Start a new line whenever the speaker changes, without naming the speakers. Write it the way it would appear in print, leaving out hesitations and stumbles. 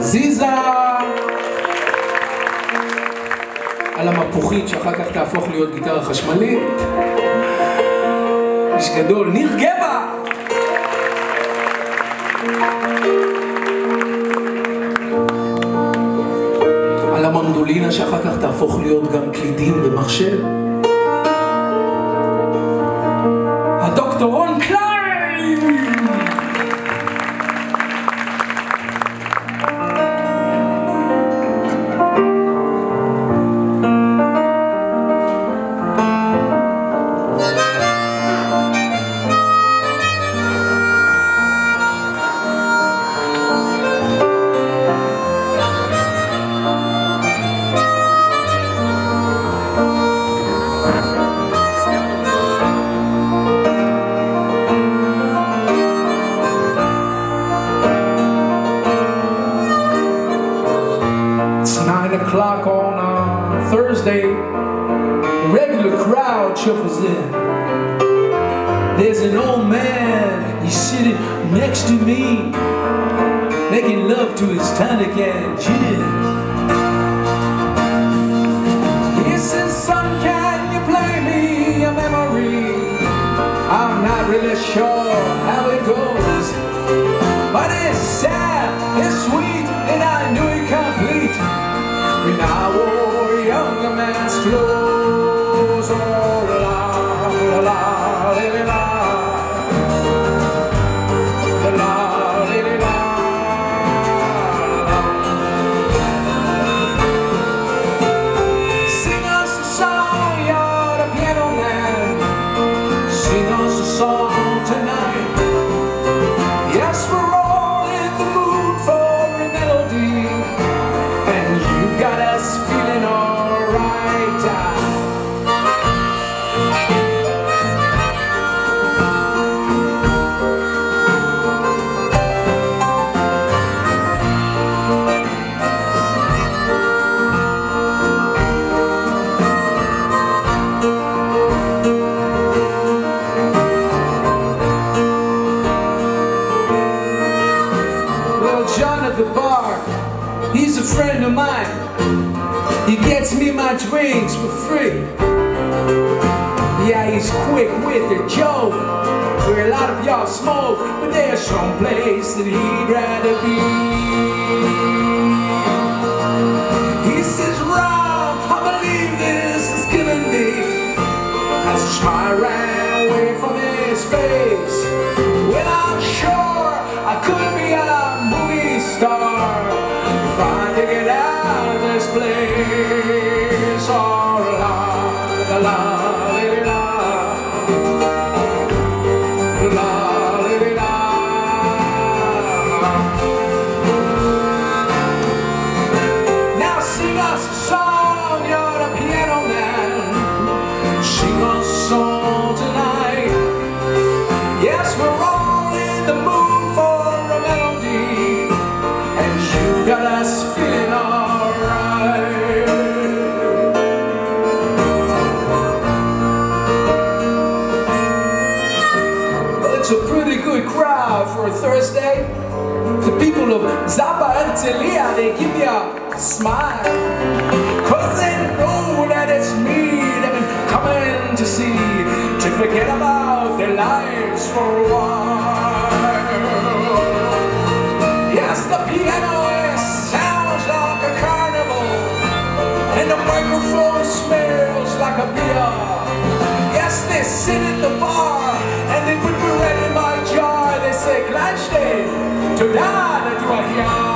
זיזה על המפוחית שאחר כך תהפוך להיות גיטרה חשמלית. איש גדול, ניר גבע. על המנדולינה שאחר כך תהפוך להיות גם קלידים ומחשב. הדוקטור רון קליין. O'clock on a Thursday, the regular crowd shuffles in. There's an old man, he's sitting next to me, making love to his tonic and gin. He says, son, can you play me a memory? I'm not really sure how it goes, but it's sad, it's sweet, and I knew it complete when I wore a younger man's clothes. Oh, la, la, la, la, la, la, la, sing us a song, you're the piano man. Sing us a song tonight. Yes, we're all in the mood for a melody, and you've got us feeling alright. Well, John at the bar, he's a friend of mine. He gets me my drinks for free. Yeah, he's quick with a joke, where a lot of y'all smoke, but there's some place that he'd rather be. He says, Rob, I believe this is killing me. As a smile ran away from his face. Well, I'm sure I could be a movie star if I could get out of this place. Oh, la, la, la, la, la, la. Now sing us a song, you're the piano man. Sing us a song tonight. Yes, we're all in the mood for a melody, and you've got us feeling alright. Well, it's a pretty good crowd for a Thursday. The people of Zappa Herzliya, they give you a smile, 'cause they know that it's me they've been coming to see, to forget about their lives for a while. Yes, the piano sounds like a carnival, and the microphone smells like a beer. Yes, they sit at the bar, and they put bread in my jar. They say, Kleinstein, to die that you are here.